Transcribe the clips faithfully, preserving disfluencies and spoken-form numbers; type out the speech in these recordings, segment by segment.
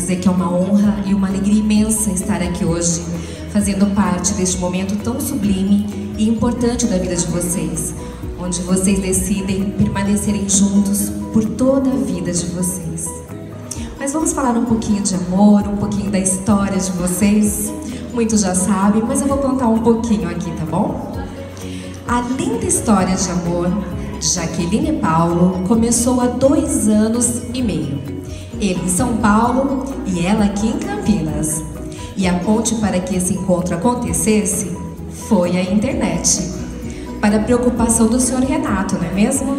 dizer que é uma honra e uma alegria imensa estar aqui hoje, fazendo parte deste momento tão sublime e importante da vida de vocês, onde vocês decidem permanecerem juntos por toda a vida de vocês. Mas vamos falar um pouquinho de amor, um pouquinho da história de vocês. Muitos já sabem, mas eu vou contar um pouquinho aqui, tá bom? A linda história de amor de Jaqueline e Paulo começou há dois anos e meio. Ele em São Paulo e ela aqui em Campinas. E a ponte para que esse encontro acontecesse foi a internet. Para a preocupação do senhor Renato, não é mesmo?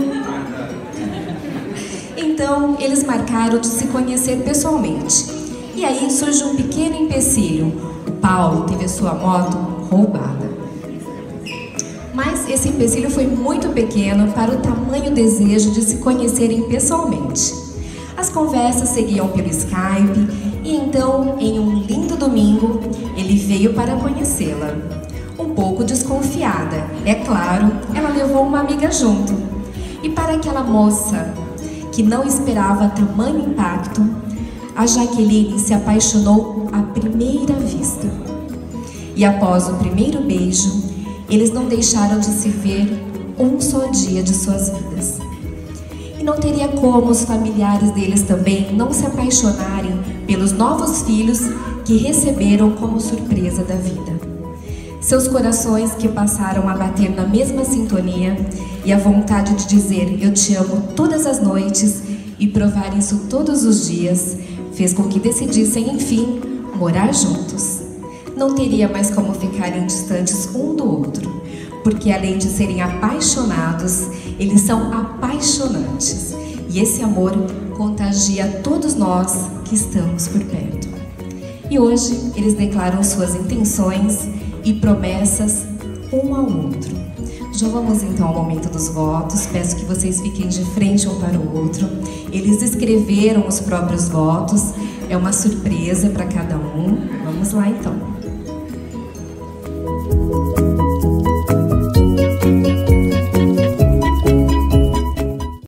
Então, eles marcaram de se conhecer pessoalmente. E aí surge um pequeno empecilho. Paulo teve a sua moto roubada. Mas esse empecilho foi muito pequeno para o tamanho desejo de se conhecerem pessoalmente. As conversas seguiam pelo Skype e então, em um lindo domingo, ele veio para conhecê-la. Um pouco desconfiada, é claro, ela levou uma amiga junto. E para aquela moça que não esperava tamanho impacto, a Jaqueline se apaixonou à primeira vista. E após o primeiro beijo, eles não deixaram de se ver um só dia de suas vidas. E não teria como os familiares deles também não se apaixonarem pelos novos filhos que receberam como surpresa da vida. Seus corações que passaram a bater na mesma sintonia e a vontade de dizer eu te amo todas as noites e provar isso todos os dias fez com que decidissem, enfim, morar juntos. Não teria mais como ficarem distantes um do outro, porque além de serem apaixonados, eles são apaixonantes. E esse amor contagia todos nós que estamos por perto. E hoje eles declaram suas intenções e promessas um ao outro. Já vamos então ao momento dos votos. Peço que vocês fiquem de frente um para o outro. Eles escreveram os próprios votos. É uma surpresa para cada um. Vamos lá então.